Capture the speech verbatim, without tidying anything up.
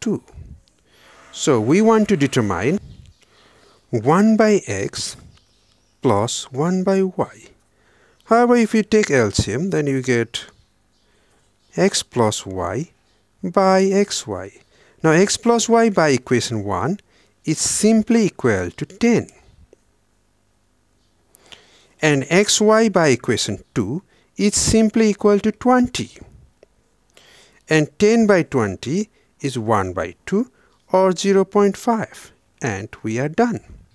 two. So we want to determine one by x plus one by y. However, if you take L C M, then you get x plus y by xy. Now x plus y by equation one is simply equal to ten. And xy by equation two is simply equal to twenty. And ten by twenty is one by two or zero point five. And we are done.